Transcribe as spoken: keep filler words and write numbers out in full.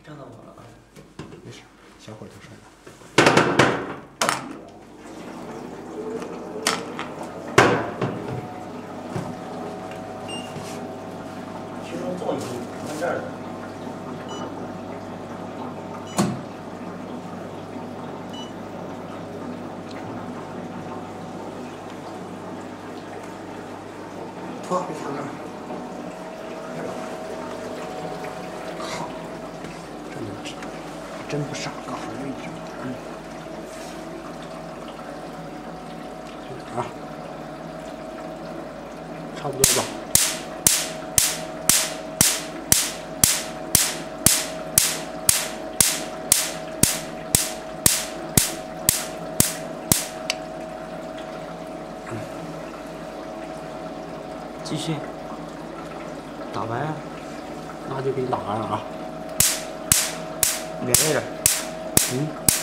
挣到我了啊！ 没事，小伙儿都帅了。 其中座椅放这儿的。 脱，别躺那儿。 真不傻，搁好位置。嗯。啊，差不多吧。 嗯。继续。打完啊？ 那就给你打完了啊。 免位置。 嗯。